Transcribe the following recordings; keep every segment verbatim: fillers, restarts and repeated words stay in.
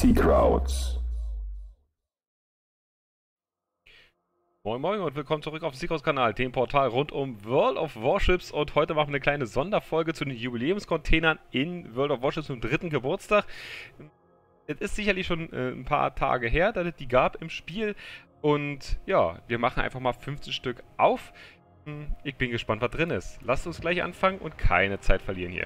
Seakrauts. Moin Moin und willkommen zurück auf dem Seakrauts-Kanal, dem Portal rund um World of Warships. Und heute machen wir eine kleine Sonderfolge zu den Jubiläumscontainern in World of Warships zum dritten Geburtstag. Es ist sicherlich schon äh, ein paar Tage her, dass es die gab im Spiel. Und ja, wir machen einfach mal fünfzehn Stück auf. Hm, Ich bin gespannt, was drin ist. Lasst uns gleich anfangen und keine Zeit verlieren hier.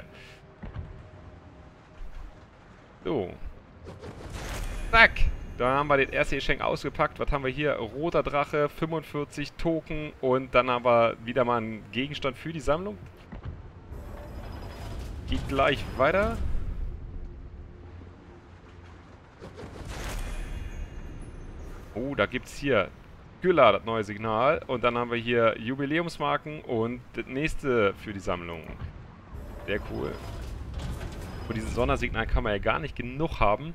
So. Zack. Da haben wir den ersten Geschenk ausgepackt. Was haben wir hier? Roter Drache, fünfundvierzig Token und dann haben wir wieder mal einen Gegenstand für die Sammlung. Geht gleich weiter. Oh, da gibt es hier Skylla, das neue Signal. Und dann haben wir hier Jubiläumsmarken und das nächste für die Sammlung. Sehr cool. Von diesem Sondersignal kann man ja gar nicht genug haben.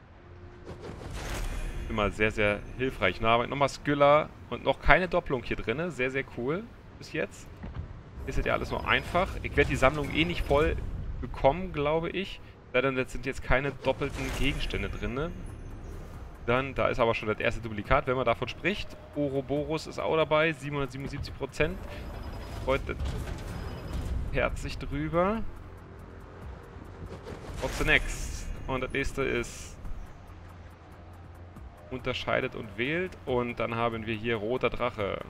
Immer sehr, sehr hilfreich. Na, aber nochmal Skylla und noch keine Doppelung hier drin. Sehr, sehr cool. Bis jetzt. Ist das ja alles noch einfach. Ich werde die Sammlung eh nicht voll bekommen, glaube ich. Denn jetzt sind jetzt keine doppelten Gegenstände drin. Dann, da ist aber schon das erste Duplikat, wenn man davon spricht. Ouroboros ist auch dabei. siebenhundertsiebenundsiebzig Prozent. Freut das Herz sich drüber. What's the next? Und das nächste ist unterscheidet und wählt. Und dann haben wir hier roter Drache.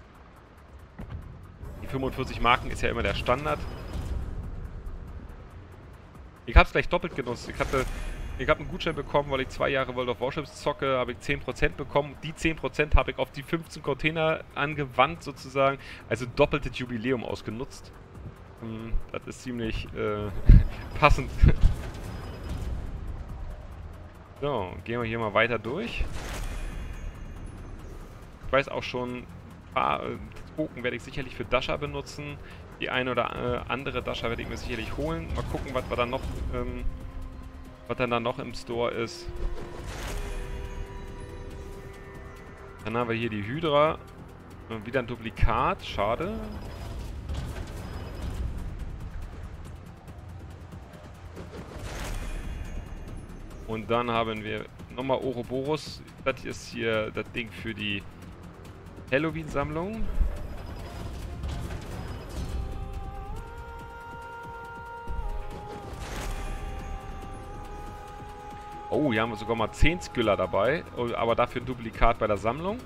Die fünfundvierzig Marken ist ja immer der Standard. Ich habe es gleich doppelt genutzt. Ich hatte, ich habe einen Gutschein bekommen, weil ich zwei Jahre World of Warships zocke, habe ich zehn Prozent bekommen. Die zehn Prozent habe ich auf die fünfzehn Container angewandt sozusagen. Also doppeltes Jubiläum ausgenutzt. Das ist ziemlich äh, passend. So, gehen wir hier mal weiter durch. Ich weiß auch schon, ein paar äh, Token werde ich sicherlich für Dasha benutzen. Die eine oder äh, andere Dasha werde ich mir sicherlich holen. Mal gucken, was wir dann noch, ähm, was dann da noch im Store ist. Dann haben wir hier die Hydra. Äh, wieder ein Duplikat, schade. Und dann haben wir nochmal Ouroboros. Das ist hier das Ding für die Halloween-Sammlung. Oh, hier haben wir sogar mal zehn Skylla dabei. Aber dafür ein Duplikat bei der Sammlung.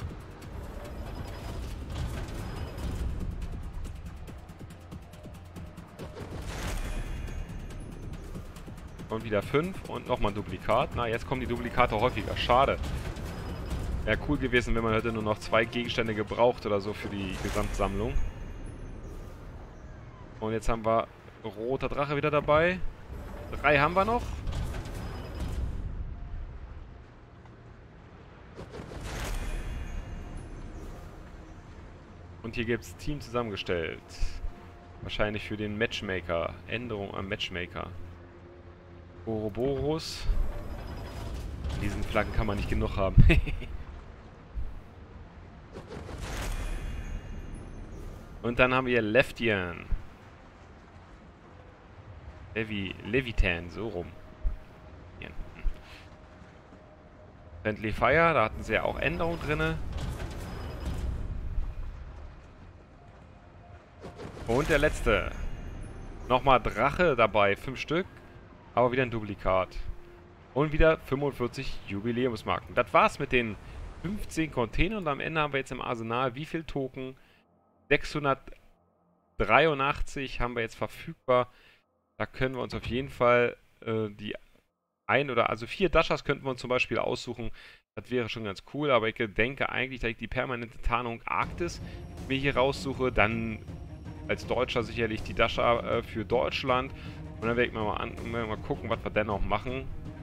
Und wieder fünf und nochmal ein Duplikat. Na, jetzt kommen die Duplikate häufiger. Schade. Wäre cool gewesen, wenn man hätte nur noch zwei Gegenstände gebraucht oder so für die Gesamtsammlung. Und jetzt haben wir roter Drache wieder dabei. Drei haben wir noch. Und hier gibt es Team zusammengestellt. Wahrscheinlich für den Matchmaker. Änderung am Matchmaker. Ouroboros. Diesen Flaggen kann man nicht genug haben. Und dann haben wir Leftian. Levi, Levitan, so rum. Hier. Friendly Fire, da hatten sie ja auch Änderungen drin. Und der letzte. Nochmal Drache dabei, fünf Stück. Aber wieder ein Duplikat. Und wieder fünfundvierzig Jubiläumsmarken. Das war's mit den fünfzehn Containern. Und am Ende haben wir jetzt im Arsenal wie viel Token? sechshundertdreiundachtzig haben wir jetzt verfügbar. Da können wir uns auf jeden Fall äh, die ein oder also vier Dashas könnten wir uns zum Beispiel aussuchen. Das wäre schon ganz cool. Aber ich denke eigentlich, dass ich die permanente Tarnung Arktis mir hier raussuche. Dann als Deutscher sicherlich die Dasha äh, für Deutschland. Und dann werde ich mal, an, mal gucken, was wir denn noch machen.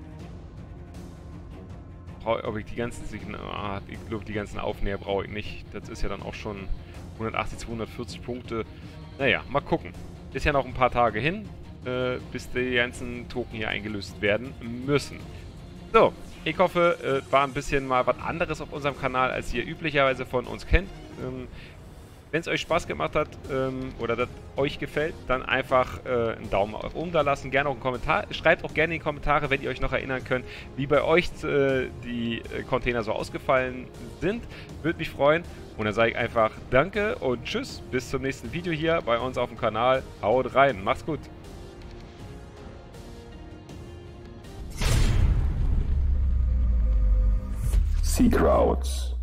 Ob ich die ganzen ah, ich glaube, die ganzen Aufnäher brauche ich nicht. Das ist ja dann auch schon hundertachtzig, zweihundertvierzig Punkte. Naja, mal gucken. Ist ja noch ein paar Tage hin, äh, bis die ganzen Token hier eingelöst werden müssen. So, ich hoffe, äh, war ein bisschen mal was anderes auf unserem Kanal, als ihr üblicherweise von uns kennt. Ähm, Wenn es euch Spaß gemacht hat ähm, oder das euch gefällt, dann einfach äh, einen Daumen nach oben da lassen. Gerne auch einen Kommentar. Schreibt auch gerne in die Kommentare, wenn ihr euch noch erinnern könnt, wie bei euch äh, die äh, Container so ausgefallen sind. Würde mich freuen. Und dann sage ich einfach Danke und Tschüss. Bis zum nächsten Video hier bei uns auf dem Kanal. Haut rein. Macht's gut. Sea Crowds.